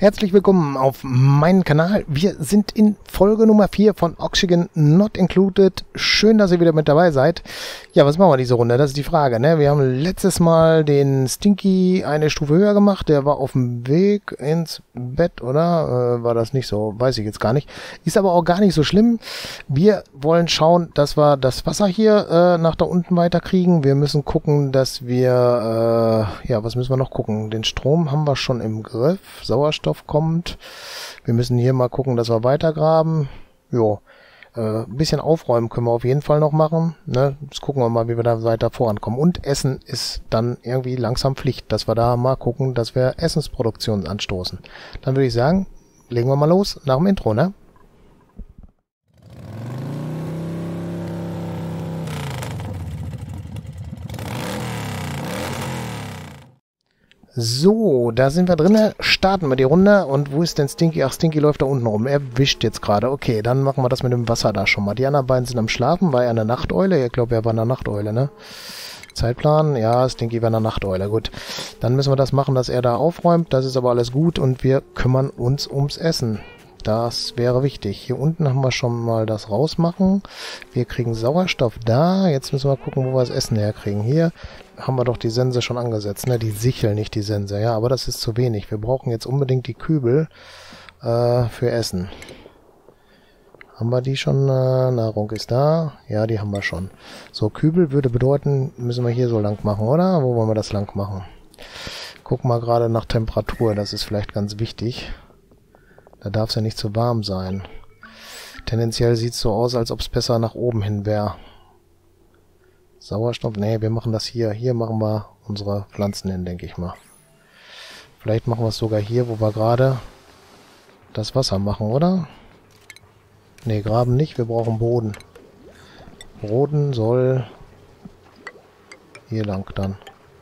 Herzlich willkommen auf meinem Kanal. Wir sind in Folge Nummer 4 von Oxygen Not Included. Schön, dass ihr wieder mit dabei seid. Ja, was machen wir diese Runde? Das ist die Frage, ne? Wir haben letztes Mal den Stinky eine Stufe höher gemacht. Der war auf dem Weg ins Bett, oder? War das nicht so? Weiß ich jetzt gar nicht. Ist aber auch gar nicht so schlimm. Wir wollen schauen, dass wir das Wasser hier nach da unten weiter kriegen. Wir müssen gucken, dass wir... ja, was müssen wir noch gucken? Den Strom haben wir schon im Griff. Sauerstoff kommt. Wir müssen hier mal gucken, dass wir weitergraben. Jo, ein bisschen aufräumen können wir auf jeden Fall noch machen. Ne? Jetzt gucken wir mal, wie wir da weiter vorankommen. Und Essen ist dann irgendwie langsam Pflicht, dass wir da mal gucken, dass wir Essensproduktion anstoßen. Dann würde ich sagen, legen wir mal los nach dem Intro, ne? So, da sind wir drinne. Starten wir die Runde. Und wo ist denn Stinky? Ach, Stinky läuft da unten rum. Er wischt jetzt gerade. Okay, dann machen wir das mit dem Wasser da schon mal. Die anderen beiden sind am Schlafen. War er eine Nachteule? Ich glaube, er war eine Nachteule, ne? Zeitplan? Ja, Stinky war eine Nachteule. Gut, dann müssen wir das machen, dass er da aufräumt. Das ist aber alles gut. Und wir kümmern uns ums Essen. Das wäre wichtig. Hier unten haben wir schon mal das rausmachen. Wir kriegen Sauerstoff da. Jetzt müssen wir gucken, wo wir das Essen herkriegen. Hier haben wir doch die Sense schon angesetzt. Ne? Die Sichel, nicht die Sense. Ja, aber das ist zu wenig. Wir brauchen jetzt unbedingt die Kübel für Essen. Haben wir die schon? Nahrung ist da. Ja, die haben wir schon. So, Kübel würde bedeuten, müssen wir hier so lang machen, oder? Wo wollen wir das lang machen? Gucken wir gerade nach Temperatur. Das ist vielleicht ganz wichtig. Da darf es ja nicht zu warm sein. Tendenziell sieht es so aus, als ob es besser nach oben hin wäre. Sauerstoff? Nee, wir machen das hier. Hier machen wir unsere Pflanzen hin, denke ich mal. Vielleicht machen wir es sogar hier, wo wir gerade das Wasser machen, oder? Nee, graben nicht. Wir brauchen Boden. Boden soll hier lang dann.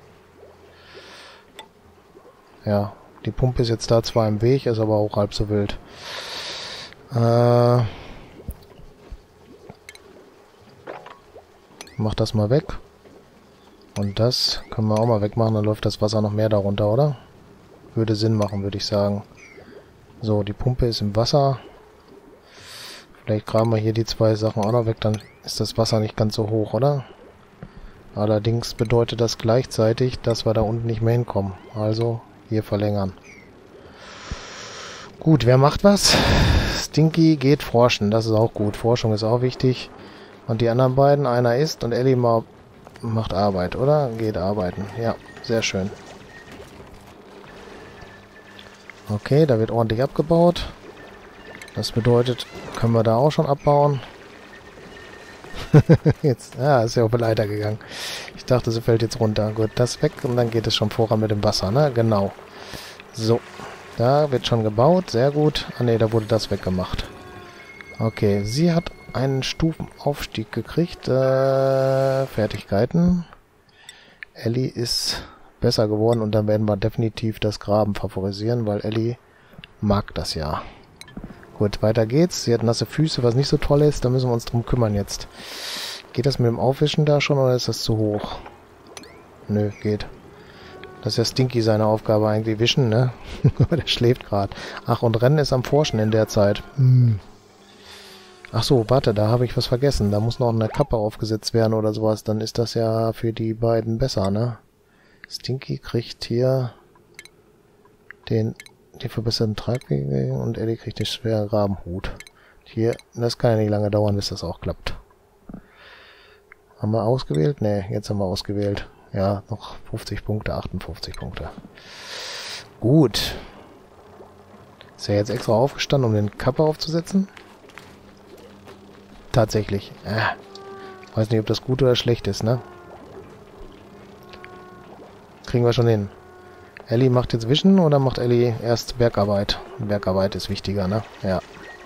Ja. Die Pumpe ist jetzt da zwar im Weg, ist aber auch halb so wild. Mach das mal weg. Und das können wir auch mal wegmachen, dann läuft das Wasser noch mehr darunter, oder? Würde Sinn machen, würde ich sagen. So, die Pumpe ist im Wasser. Vielleicht graben wir hier die zwei Sachen auch noch weg, dann ist das Wasser nicht ganz so hoch, oder? Allerdings bedeutet das gleichzeitig, dass wir da unten nicht mehr hinkommen. Also... hier verlängern. Gut, wer macht was? Stinky geht forschen, das ist auch gut. Forschung ist auch wichtig. Und die anderen beiden, einer isst und Ellie macht Arbeit, oder? Geht arbeiten. Ja, sehr schön. Okay, da wird ordentlich abgebaut. Das bedeutet, können wir da auch schon abbauen. Jetzt, ja, ist ja auf die Leiter gegangen. Ich dachte, sie fällt jetzt runter. Gut, das weg und dann geht es schon voran mit dem Wasser, ne? Genau. So, da wird schon gebaut. Sehr gut. Ah ne, da wurde das weggemacht. Okay, sie hat einen Stufenaufstieg gekriegt. Fertigkeiten. Ellie ist besser geworden und dann werden wir definitiv das Graben favorisieren, weil Ellie mag das ja. Gut, weiter geht's. Sie hat nasse Füße, was nicht so toll ist. Da müssen wir uns drum kümmern jetzt. Geht das mit dem Aufwischen da schon oder ist das zu hoch? Nö, geht. Das ist ja Stinky seine Aufgabe eigentlich, wischen, ne? Aber der schläft gerade. Ach, und Rennen ist am Forschen in der Zeit. Ach so, warte, da habe ich was vergessen. Da muss noch eine Kappe aufgesetzt werden oder sowas. Dann ist das ja für die beiden besser, ne? Stinky kriegt hier die verbesserten Tragwege und Ellie kriegt den schweren Rabenhut. Hier, das kann ja nicht lange dauern, bis das auch klappt. Haben wir ausgewählt? Ne, jetzt haben wir ausgewählt. Ja, noch 50 Punkte, 58 Punkte. Gut. Ist er jetzt extra aufgestanden, um den Kappe aufzusetzen? Tatsächlich. Weiß nicht, ob das gut oder schlecht ist, ne? Kriegen wir schon hin. Ellie macht jetzt Wischen oder macht Ellie erst Bergarbeit? Bergarbeit ist wichtiger, ne? Ja.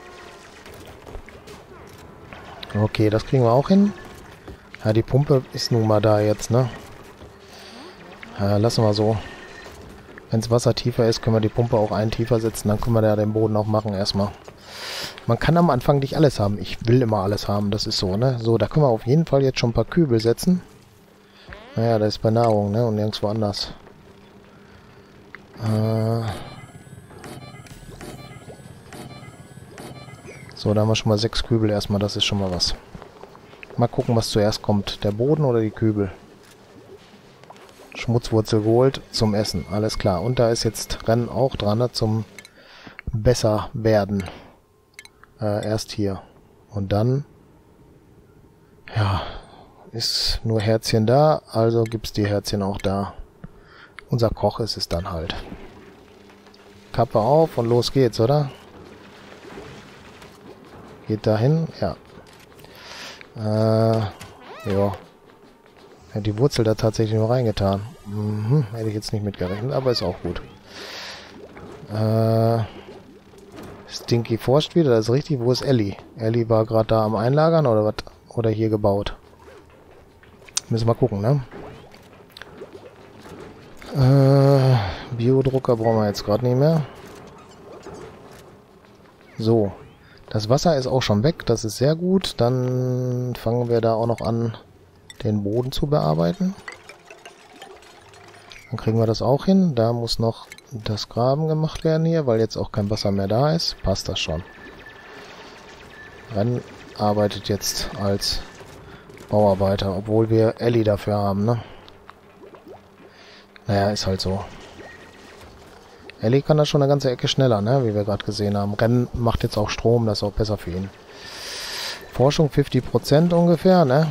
Okay, das kriegen wir auch hin. Ja, die Pumpe ist nun mal da jetzt, ne? Ja, lassen wir so. Wenn das Wasser tiefer ist, können wir die Pumpe auch einen tiefer setzen. Dann können wir da den Boden auch machen erstmal. Man kann am Anfang nicht alles haben. Ich will immer alles haben, das ist so, ne? So, da können wir auf jeden Fall jetzt schon ein paar Kübel setzen. Naja, das ist bei Nahrung, ne? Und nirgendwo anders. So, da haben wir schon mal 6 Kübel erstmal. Das ist schon mal was. Mal gucken, was zuerst kommt. Der Boden oder die Kübel? Schmutzwurzel geholt zum Essen. Alles klar. Und da ist jetzt Rennen auch dran, ne, zum besser werden. Erst hier. Und dann... Ja, ist nur Herzchen da, also gibt's die Herzchen auch da. Unser Koch ist es dann halt. Kappe auf und los geht's, oder? Geht dahin? Ja. Ja. Hätte die Wurzel da tatsächlich nur reingetan. Hätte ich jetzt nicht mitgerechnet, aber ist auch gut. Stinky forscht wieder, das ist richtig. Wo ist Ellie? Ellie war gerade da am Einlagern oder was? Oder hier gebaut. Müssen wir gucken, ne? Biodrucker brauchen wir jetzt gerade nicht mehr. So. Das Wasser ist auch schon weg. Das ist sehr gut. Dann fangen wir da auch noch an, den Boden zu bearbeiten. Dann kriegen wir das auch hin. Da muss noch das Graben gemacht werden hier, weil jetzt auch kein Wasser mehr da ist. Passt das schon. Dann arbeitet jetzt als Bauarbeiter, obwohl wir Ellie dafür haben, ne? Naja, ist halt so. Ellie kann das schon eine ganze Ecke schneller, ne? Wie wir gerade gesehen haben. Rennen macht jetzt auch Strom, das ist auch besser für ihn. Forschung 50% ungefähr, ne?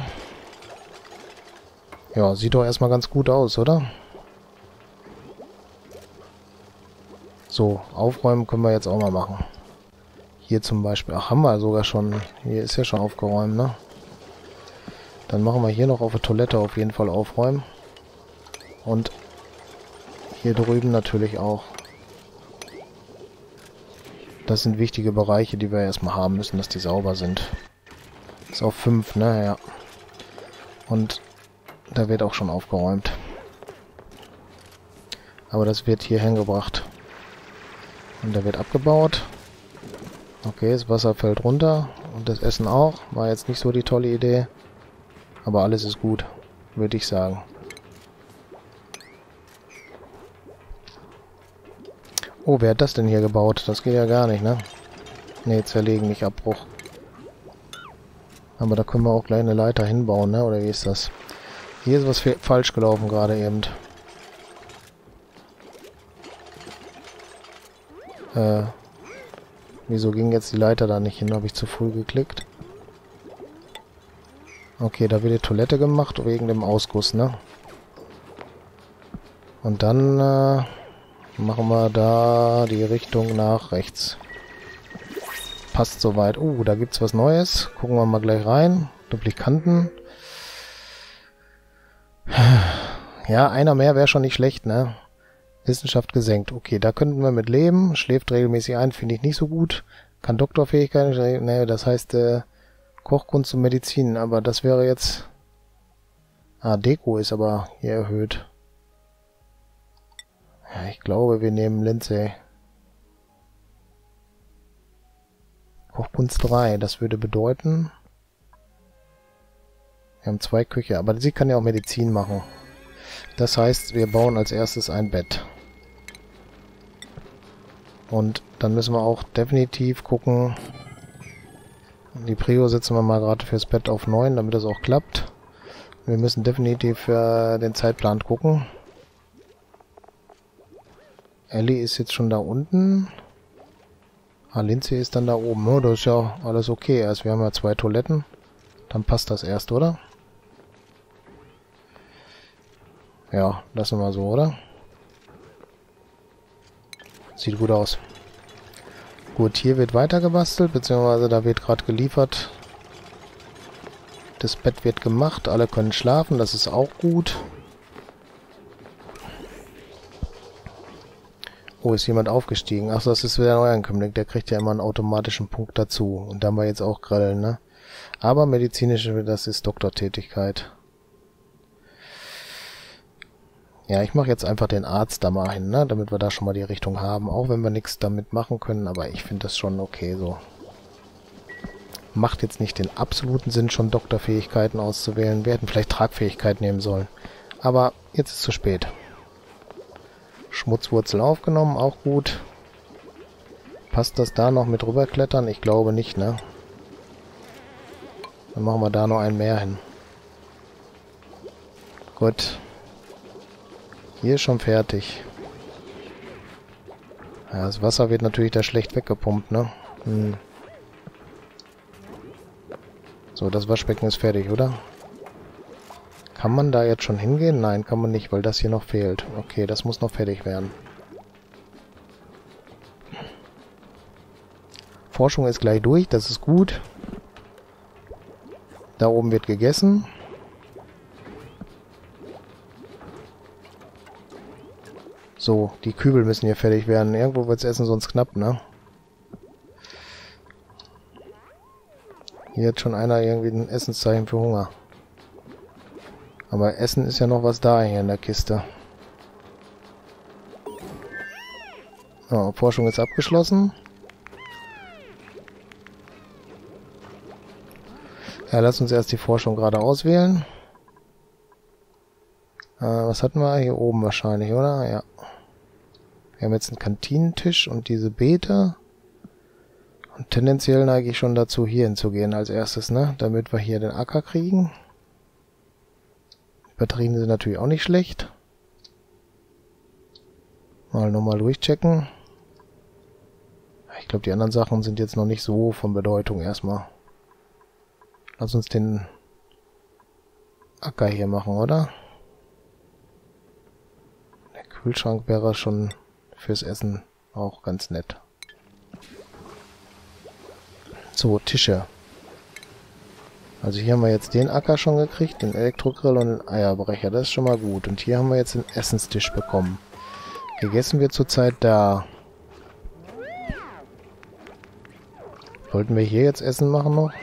Ja, sieht doch erstmal ganz gut aus, oder? So, aufräumen können wir jetzt auch mal machen. Hier zum Beispiel. Ach, haben wir sogar schon. Hier ist ja schon aufgeräumt, ne? Dann machen wir hier noch auf der Toilette auf jeden Fall aufräumen. Und hier drüben natürlich auch. Das sind wichtige Bereiche, die wir erstmal haben müssen, dass die sauber sind. Ist auf 5, ne? Ja. Und da wird auch schon aufgeräumt. Aber das wird hier hingebracht. Und da wird abgebaut. Okay, das Wasser fällt runter. Und das Essen auch. War jetzt nicht so die tolle Idee. Aber alles ist gut, würde ich sagen. Oh, wer hat das denn hier gebaut? Das geht ja gar nicht, ne? Ne, zerlegen, nicht Abbruch. Aber da können wir auch gleich eine Leiter hinbauen, ne? Oder wie ist das? Hier ist was falsch gelaufen gerade eben. Wieso ging jetzt die Leiter da nicht hin? Habe ich zu früh geklickt? Okay, da wird die Toilette gemacht, wegen dem Ausguss, ne? Und dann machen wir da die Richtung nach rechts. Passt soweit. Da gibt's was Neues. Gucken wir mal gleich rein. Duplikanten. Ja, einer mehr wäre schon nicht schlecht, ne? Wissenschaft gesenkt. Okay, da könnten wir mit leben. Schläft regelmäßig ein, finde ich nicht so gut. Kann Doktorfähigkeiten, ne, das heißt Kochkunst und Medizin, aber das wäre jetzt... Deko ist aber hier erhöht. Ja, ich glaube, wir nehmen Lindsay. Kochkunst 3, das würde bedeuten... Wir haben 2 Küche, aber sie kann ja auch Medizin machen. Das heißt, wir bauen als erstes ein Bett. Und dann müssen wir auch definitiv gucken... Die Prio setzen wir mal gerade fürs Bett auf 9, damit das auch klappt. Wir müssen definitiv für den Zeitplan gucken. Ellie ist jetzt schon da unten. Lindsay ist dann da oben. Oh, das ist ja alles okay. Also wir haben ja 2 Toiletten. Dann passt das erst, oder? Ja, lassen wir so, oder? Sieht gut aus. Gut, hier wird weiter gebastelt, beziehungsweise da wird gerade geliefert. Das Bett wird gemacht, alle können schlafen, das ist auch gut. Oh, ist jemand aufgestiegen? Ach, das ist wieder ein Neuankömmling, der kriegt ja immer einen automatischen Punkt dazu. Und da haben wir jetzt auch Grillen, ne? Aber medizinische, das ist Doktortätigkeit. Ja, ich mache jetzt einfach den Arzt da mal hin, ne? Damit wir da schon mal die Richtung haben. Auch wenn wir nichts damit machen können, aber ich finde das schon okay so. Macht jetzt nicht den absoluten Sinn, schon Doktorfähigkeiten auszuwählen. Wir hätten vielleicht Tragfähigkeit nehmen sollen. Aber jetzt ist es zu spät. Schmutzwurzel aufgenommen, auch gut. Passt das da noch mit rüberklettern? Ich glaube nicht, ne? Dann machen wir da noch einen mehr hin. Gut. Hier ist schon fertig. Ja, das Wasser wird natürlich da schlecht weggepumpt, ne? So, das Waschbecken ist fertig, oder? Kann man da jetzt schon hingehen? Nein, kann man nicht, weil das hier noch fehlt. Okay, das muss noch fertig werden. Forschung ist gleich durch, das ist gut. Da oben wird gegessen. So, die Kübel müssen hier fertig werden. Irgendwo wird das Essen sonst knapp, ne? Hier hat schon einer irgendwie ein Essenszeichen für Hunger. Aber Essen ist ja noch was da hier in der Kiste. So, Forschung ist abgeschlossen. Ja, lass uns erst die Forschung gerade auswählen. Was hatten wir? Hier oben wahrscheinlich, oder? Ja. Wir haben jetzt einen Kantinentisch und diese Beete. Und tendenziell neige ich schon dazu, hier hinzugehen als erstes, ne? Damit wir hier den Acker kriegen. Die Batterien sind natürlich auch nicht schlecht. Mal nochmal durchchecken. Ich glaube, die anderen Sachen sind jetzt noch nicht so von Bedeutung erstmal. Lass uns den Acker hier machen, oder? Der Kühlschrank wäre schon fürs Essen auch ganz nett. So, Tische. Also hier haben wir jetzt den Acker schon gekriegt, den Elektrogrill und den Eierbrecher. Das ist schon mal gut. Und hier haben wir jetzt den Essenstisch bekommen. Gegessen wird zurzeit da. Wollten wir hier jetzt Essen machen noch?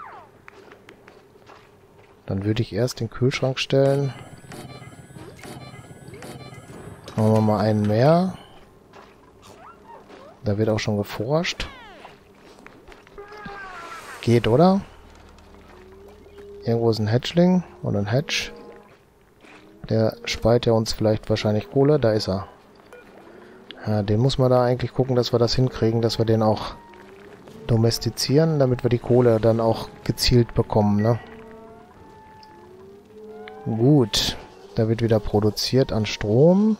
Dann würde ich erst den Kühlschrank stellen. Machen wir mal einen mehr. Da wird auch schon geforscht. Geht, oder? Irgendwo ist ein Hatchling oder ein Hatch. Der speit ja uns vielleicht wahrscheinlich Kohle. Da ist er. Ja, den muss man da eigentlich gucken, dass wir das hinkriegen, dass wir den auch domestizieren, damit wir die Kohle dann auch gezielt bekommen, ne? Gut. Da wird wieder produziert an Strom.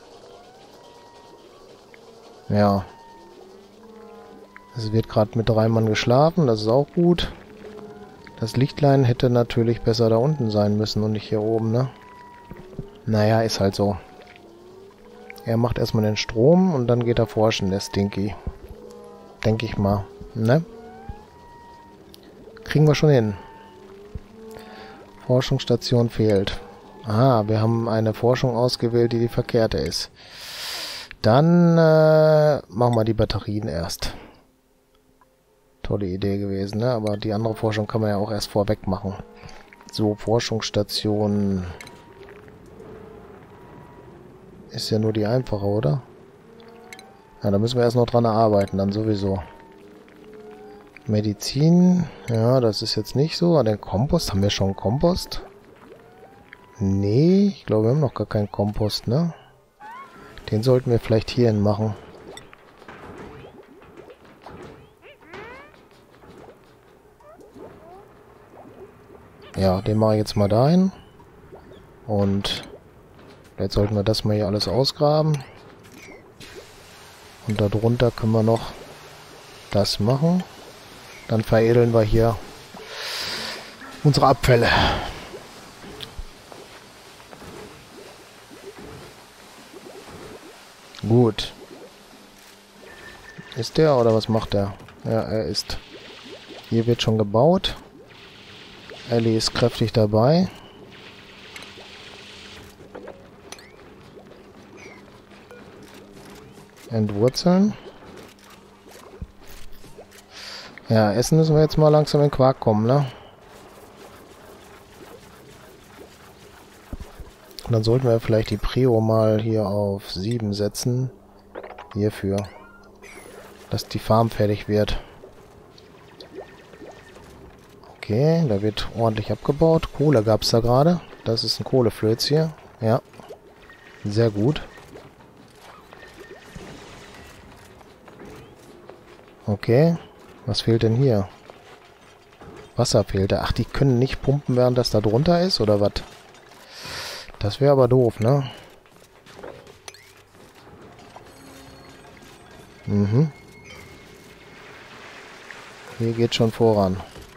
Ja. Es wird gerade mit 3 Mann geschlafen, das ist auch gut. Das Lichtlein hätte natürlich besser da unten sein müssen und nicht hier oben, ne? Naja, ist halt so. Er macht erstmal den Strom und dann geht er forschen, der Stinky. Denke ich mal, ne? Kriegen wir schon hin. Forschungsstation fehlt. Ah, wir haben eine Forschung ausgewählt, die verkehrte ist. Dann machen wir die Batterien erst. Tolle Idee gewesen, ne? Aber die andere Forschung kann man ja auch erst vorweg machen. So, Forschungsstation ist ja nur die einfache, oder? Ja, da müssen wir erst noch dran arbeiten, dann sowieso. Medizin, ja, das ist jetzt nicht so. Den Kompost, haben wir schon Kompost? Nee, ich glaube, wir haben noch gar keinen Kompost, ne? Den sollten wir vielleicht hierhin machen. Ja, den mache ich jetzt mal dahin. Und jetzt sollten wir das mal hier alles ausgraben. Und darunter können wir noch das machen. Dann veredeln wir hier unsere Abfälle. Gut. Ist der oder was macht der? Ja, er ist. Hier wird schon gebaut. Ellie ist kräftig dabei. Entwurzeln. Ja, essen müssen wir jetzt mal langsam in Quark kommen, ne? Und dann sollten wir vielleicht die Prio mal hier auf 7 setzen. Hierfür. Dass die Farm fertig wird. Okay, da wird ordentlich abgebaut. Kohle gab es da gerade. Das ist ein Kohleflöz hier. Ja. Sehr gut. Okay. Was fehlt denn hier? Wasser fehlte. Ach, die können nicht pumpen, während das da drunter ist, oder was? Das wäre aber doof, ne? Mhm. Hier geht schon voran.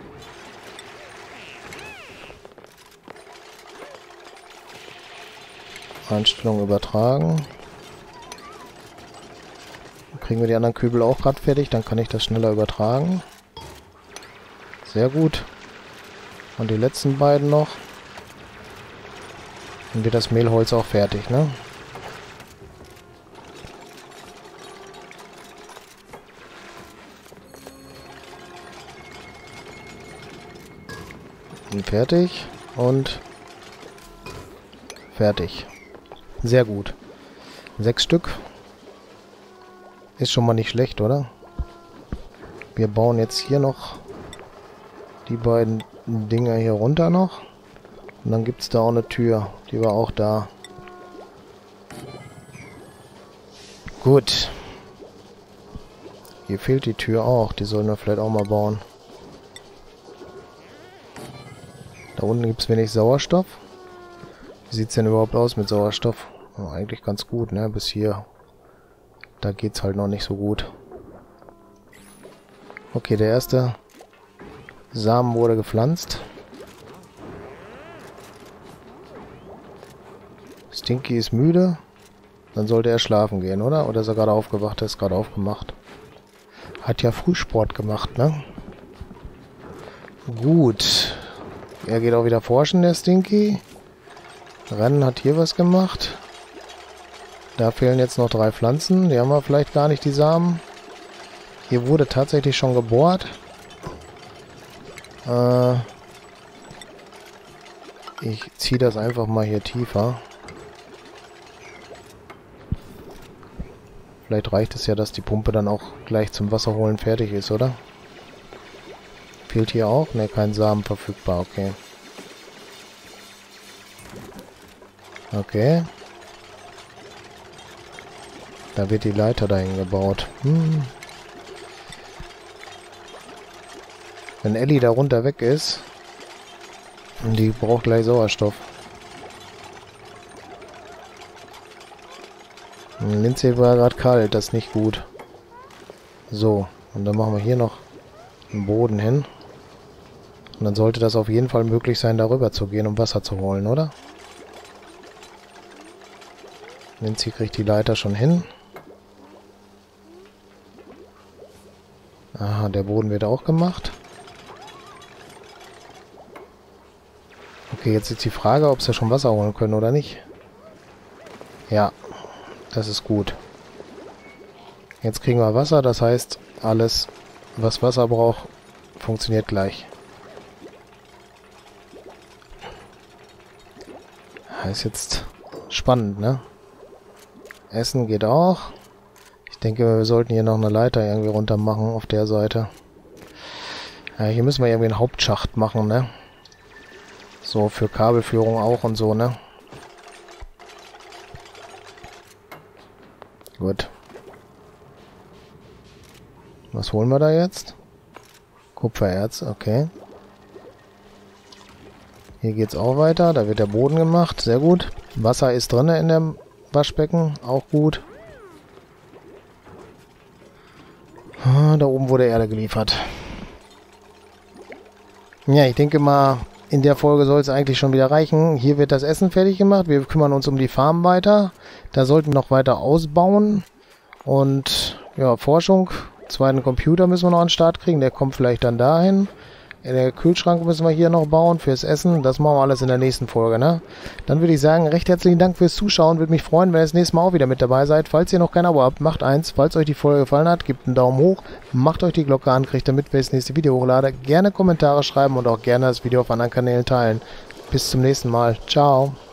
Einstellung übertragen. Dann kriegen wir die anderen Kübel auch gerade fertig, dann kann ich das schneller übertragen. Sehr gut. Und die letzten beiden noch. Dann wird das Mehlholz auch fertig, ne? Und fertig. Und fertig. Sehr gut. 6 Stück. Ist schon mal nicht schlecht, oder? Wir bauen jetzt hier noch die beiden Dinger hier runter noch. Und dann gibt es da auch eine Tür. Die war auch da. Gut. Hier fehlt die Tür auch. Die sollen wir vielleicht auch mal bauen. Da unten gibt es wenig Sauerstoff. Wie sieht es denn überhaupt aus mit Sauerstoff? Oh, eigentlich ganz gut, ne? Bis hier. Da geht's halt noch nicht so gut. Okay, der erste Samen wurde gepflanzt. Stinky ist müde. Dann sollte er schlafen gehen, oder? Oder ist er gerade aufgewacht? Er ist gerade aufgemacht. Hat ja Frühsport gemacht, ne? Gut. Er geht auch wieder forschen, der Stinky. Rennen hat hier was gemacht. Da fehlen jetzt noch 3 Pflanzen. Die haben wir vielleicht gar nicht, die Samen. Hier wurde tatsächlich schon gebohrt. Ich ziehe das einfach mal hier tiefer. Vielleicht reicht es ja, dass die Pumpe dann auch gleich zum Wasserholen fertig ist, oder? Fehlt hier auch? Ne, kein Samen verfügbar, okay. Okay. Da wird die Leiter dahin gebaut. Wenn Ellie da runter weg ist, und die braucht gleich Sauerstoff. Lindsay war gerade kalt, das ist nicht gut. So, und dann machen wir hier noch einen Boden hin. Und dann sollte das auf jeden Fall möglich sein, darüber zu gehen, um Wasser zu holen, oder? Lindsay kriegt die Leiter schon hin. Aha, der Boden wird auch gemacht. Okay, jetzt ist die Frage, ob sie schon Wasser holen können oder nicht. Ja, das ist gut. Jetzt kriegen wir Wasser, das heißt, alles, was Wasser braucht, funktioniert gleich. Das ist jetzt spannend, ne? Essen geht auch. Ich denke, wir sollten hier noch eine Leiter irgendwie runter machen auf der Seite. Ja, hier müssen wir irgendwie einen Hauptschacht machen, ne? So, für Kabelführung auch und so, ne? Gut. Was holen wir da jetzt? Kupfererz, okay. Hier geht's auch weiter. Da wird der Boden gemacht. Sehr gut. Wasser ist drin in dem Waschbecken. Auch gut. Da oben wurde Erde geliefert. Ja, ich denke mal, in der Folge soll es eigentlich schon wieder reichen. Hier wird das Essen fertig gemacht. Wir kümmern uns um die Farm weiter. Da sollten wir noch weiter ausbauen. Und ja, Forschung. Zweiten Computer müssen wir noch an den Start kriegen. Der kommt vielleicht dann dahin. Der Kühlschrank müssen wir hier noch bauen fürs Essen. Das machen wir alles in der nächsten Folge, ne? Dann würde ich sagen, recht herzlichen Dank fürs Zuschauen. Würde mich freuen, wenn ihr das nächste Mal auch wieder mit dabei seid. Falls ihr noch kein Abo habt, macht eins. Falls euch die Folge gefallen hat, gebt einen Daumen hoch. Macht euch die Glocke an, kriegt damit, wenn ich das nächste Video hochlade. Gerne Kommentare schreiben und auch gerne das Video auf anderen Kanälen teilen. Bis zum nächsten Mal. Ciao.